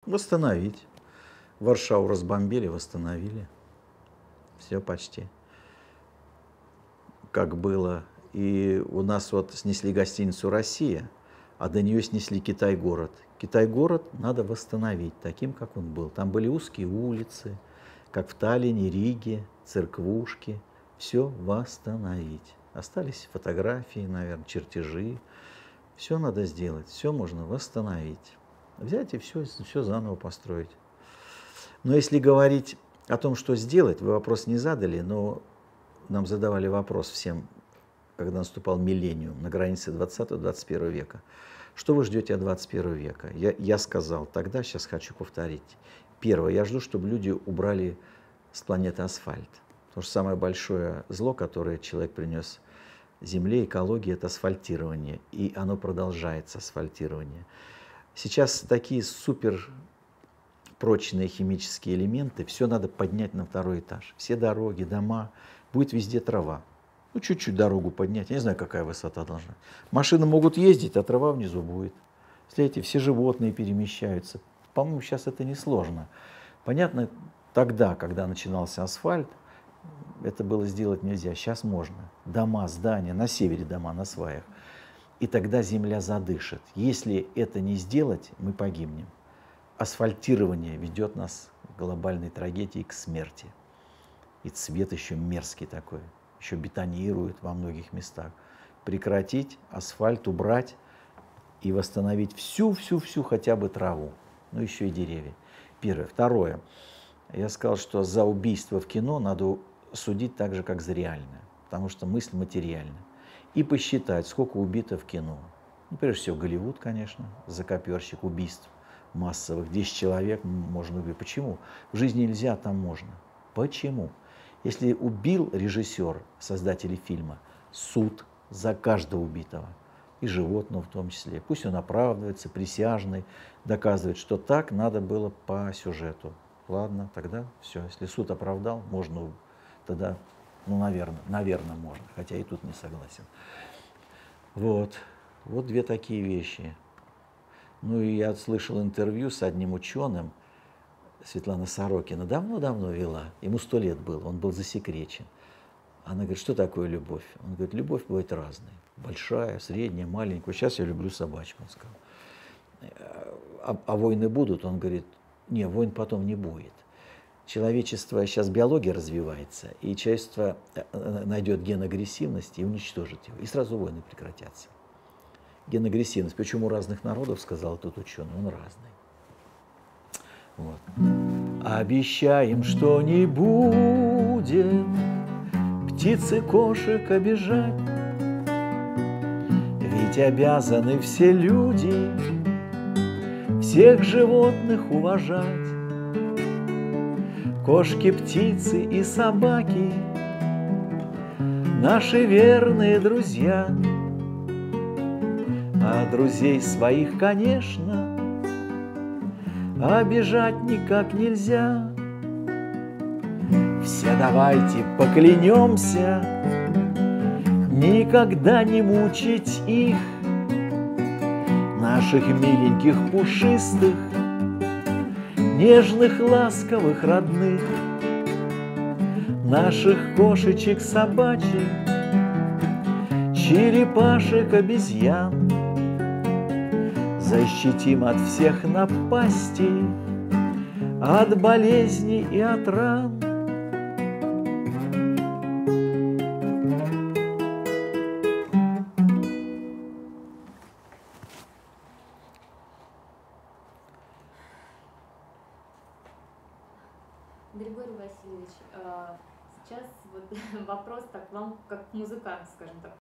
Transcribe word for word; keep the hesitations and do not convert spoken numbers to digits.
Восстановить. Варшаву разбомбили, восстановили. Все почти. Как было. И у нас вот снесли гостиницу «Россия», а до нее снесли Китай-город. Китай-город надо восстановить таким, как он был. Там были узкие улицы, как в Таллине, Риге, церквушки. Все восстановить. Остались фотографии, наверное, чертежи. Все надо сделать, все можно восстановить. Взять и все, все заново построить. Но если говорить о том, что сделать, вы вопрос не задали, но нам задавали вопрос всем, когда наступал миллениум, на границе двадцатого-двадцать первого века. Что вы ждете от двадцать первого века? Я, я сказал тогда, сейчас хочу повторить. Первое, я жду, чтобы люди убрали с планеты асфальт. Потому что самое большое зло, которое человек принес Земле, экологии, это асфальтирование. И оно продолжается, асфальтирование. Сейчас такие супер прочные химические элементы, все надо поднять на второй этаж. Все дороги, дома, будет везде трава. Ну, чуть-чуть дорогу поднять, я не знаю, какая высота должна быть. Машины могут ездить, а трава внизу будет. Смотрите, все животные перемещаются. По-моему, сейчас это несложно. Понятно, тогда, когда начинался асфальт, это было сделать нельзя. Сейчас можно. Дома, здания, на севере дома, на сваях. И тогда земля задышит. Если это не сделать, мы погибнем. Асфальтирование ведет нас к глобальной трагедии, к смерти. И цвет еще мерзкий такой. Еще бетонируют во многих местах. Прекратить, асфальт убрать и восстановить всю-всю-всю хотя бы траву. Ну, еще и деревья. Первое. Второе. Я сказал, что за убийство в кино надо судить так же, как за реальное. Потому что мысль материальна. И посчитать, сколько убито в кино. Ну, прежде всего, Голливуд, конечно, закоперщик убийств массовых. десять человек можно убить. Почему? В жизни нельзя, а там можно. Почему? Если убил режиссер, создатель фильма, суд за каждого убитого, и животного в том числе. Пусть он оправдывается, присяжный, доказывает, что так надо было по сюжету. Ладно, тогда все. Если суд оправдал, можно, тогда, ну, наверное, наверное, можно, хотя и тут не согласен. Вот, вот две такие вещи. Ну и я слышал интервью с одним ученым, Светлана Сорокина, давно-давно вела, ему сто лет было, он был засекречен. Она говорит, что такое любовь? Он говорит, любовь бывает разной. Большая, средняя, маленькая. Сейчас я люблю собачку, он сказал. А, а войны будут? Он говорит, не, войн потом не будет. Человечество, сейчас биология развивается, и человечество найдет ген агрессивности и уничтожит его. И сразу войны прекратятся. Ген агрессивности. Почему у разных народов, сказал тот ученый, он разный. Вот. Обещаем, что не будет птиц и кошек обижать, ведь обязаны все люди всех животных уважать. Кошки, птицы и собаки — наши верные друзья, а друзей своих, конечно, обижать никак нельзя. Все давайте поклянемся никогда не мучить их, наших миленьких, пушистых, нежных, ласковых, родных, наших кошечек, собачек, черепашек, обезьян. Защитим от всех напастей, от болезней и от ран. Григорий Васильевич, сейчас вот вопрос так вам, как музыкант, скажем так.